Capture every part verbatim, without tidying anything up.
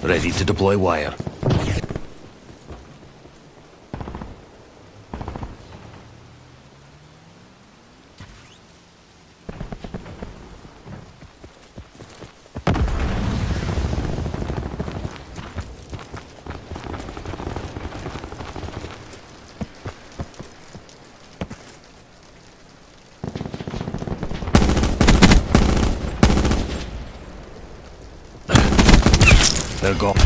Ready to deploy wire. They're gone.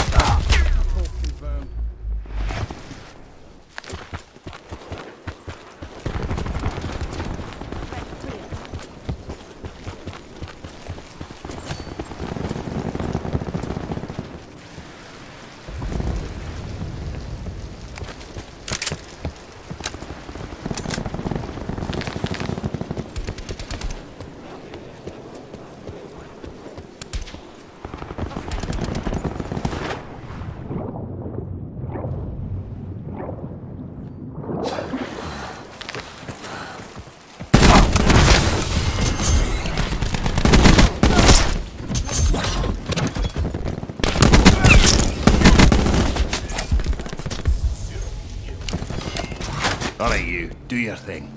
Alright, you. Do your thing.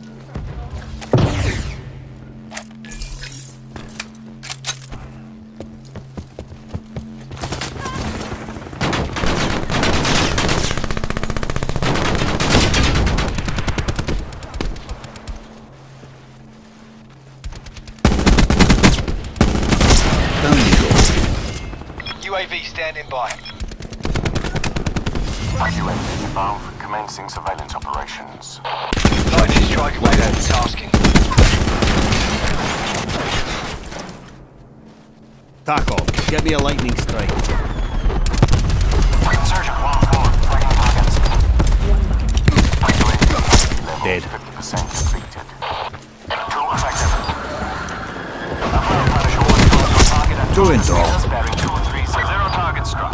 Down you go. U A V standing by. U A V above, commencing surveillance operations. Lightning strike away over tasking. Taco, get me a lightning strike. Insurgent one four, tracking targets. U A V level Dead. fifty percent completed. Tool effective. A fire flash order on target at Two in draw. meters, bearing two three zero. Zero target struck.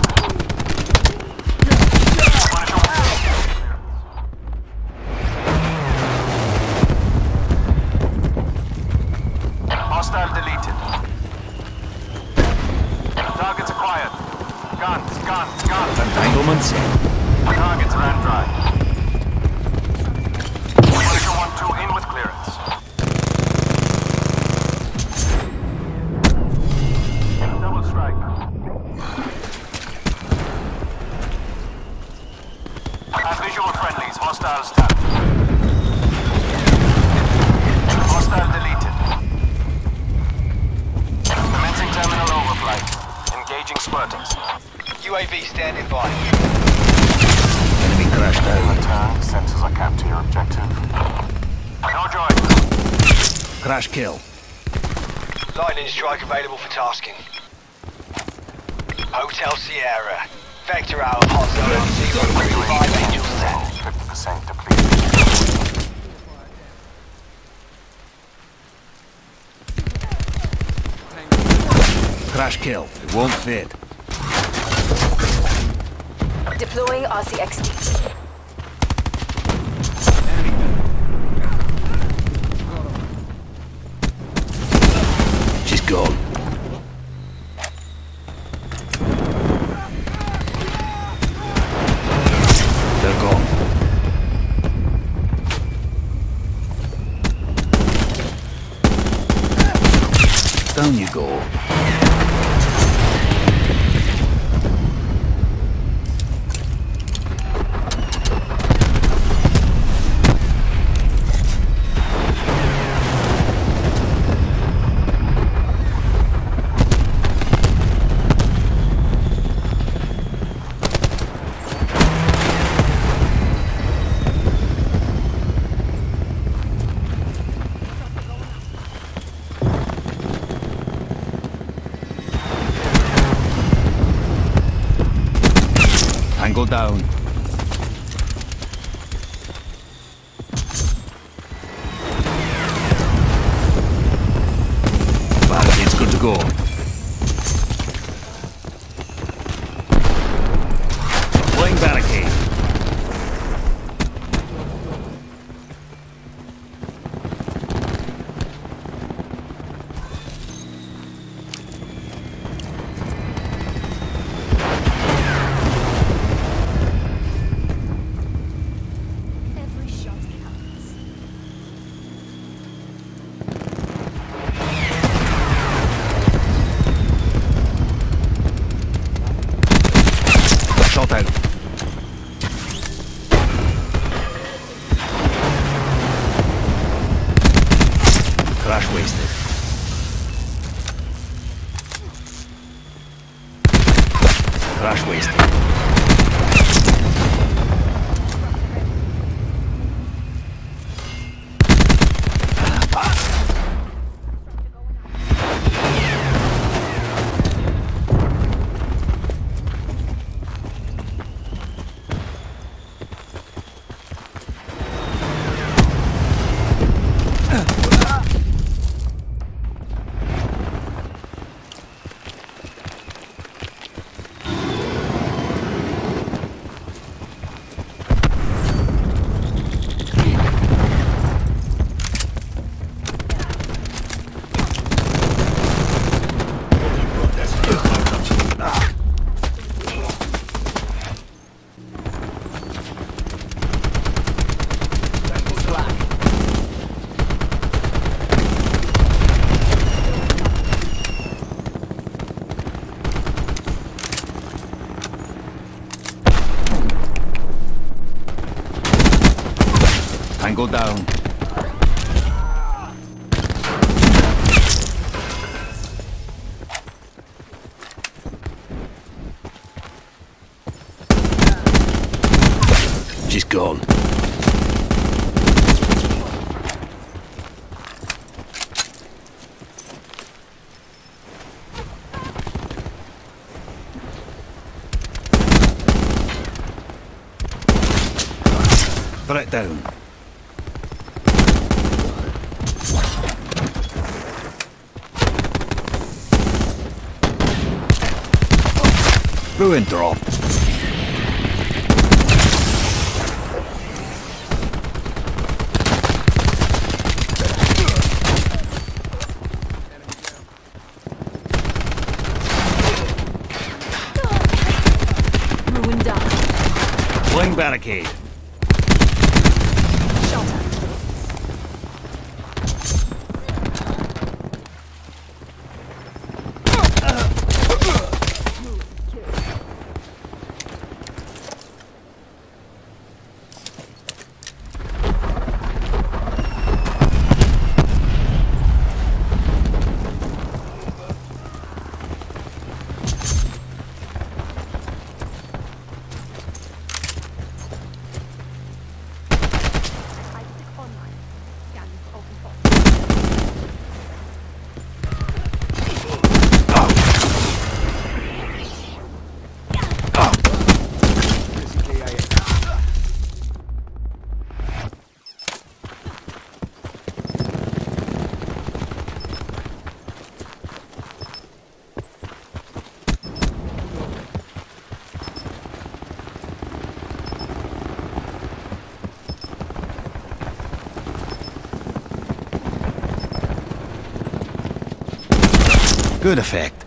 Hostile deleted. Targets acquired. Guns, guns, guns. Entanglements. Targets ran dry. Punisher one two in with clearance. Double strike. Have visual friendlies. Hostiles tapped. Hostile deleted. Commencing terminal overflight. Engaging squirters. U A V standing by. Enemy crashed out. Return. Sensors are capped to your objective. No joy. Crash kill. Lightning strike available for tasking. Hotel Sierra. Vector out of hot zone zero point five Angel set. fifty percent depleted. Crash kill. It won't fit. Deploying R C X D. She's gone. They're gone. Down you go. Tango down. Barricade's good to go. Deploying barricade. Crash wasted. Tango down. She's gone. Threat down. Ruin drop. Ruin down. Flying barricade. Shelter. Good effect.